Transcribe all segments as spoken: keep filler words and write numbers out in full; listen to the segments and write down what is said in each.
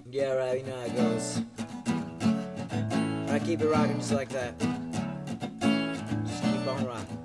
Yeah, right, you know how it goes. Alright, keep it rocking just like that. Just keep on rocking.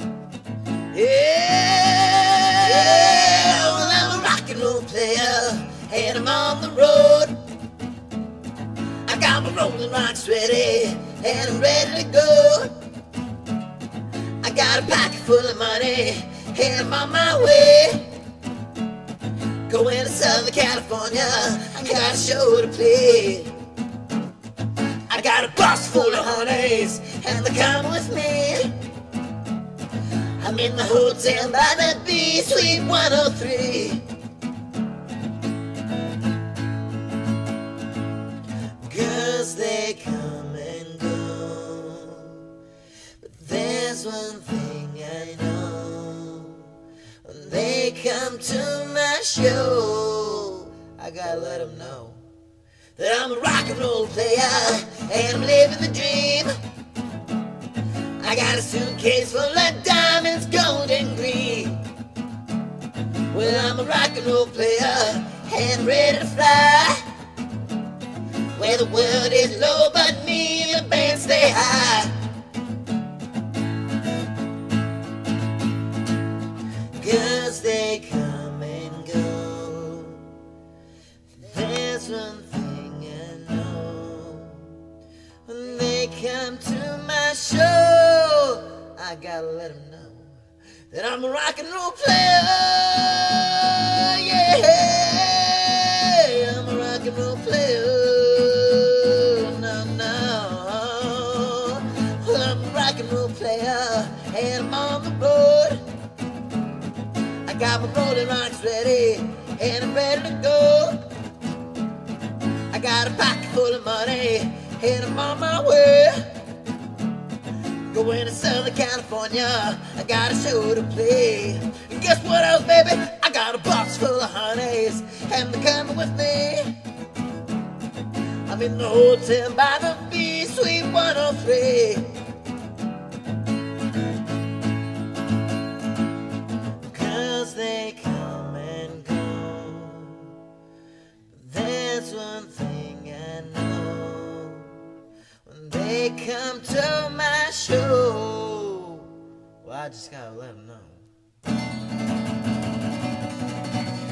Yeah, yeah, well, I'm a rock and roll player, and I'm on the road. I got my rolling rocks ready, and I'm ready to go. I got a pocket full of money, and I'm on my way. Going to Southern California, I got a show to play. I got a bus full of honeys, and they're coming with me. I'm in the hotel by the beach, Suite one oh three. Girls, they come and go, but there's one thing I know. When they come to my show, I gotta let them know that I'm a rock and roll player, and I'm living the dream. I got a suitcase full of diamonds, gold and green. Well, I'm a rock and roll player, and I'm ready to fly where the world is low, but me and the band stay high. Girls, they come and go. There's one thing I know. When they come to my show, I gotta let them know that I'm a rock and roll player. Yeah, I'm a rock and roll player. No, no. Well, I'm a rock and roll player, and I'm on the road. I got my rolling rocks ready, and I'm ready to go. I got a pocket full of money, and I'm on my way. Going to Southern California, I got a show to play. And guess what else, baby? I got a box full of honeys, and they're coming with me. I'm in the hotel by the beach, Suite one oh three. Cause they come and go, but there's one thing I know. When they come to my show, well, I just gotta let them know.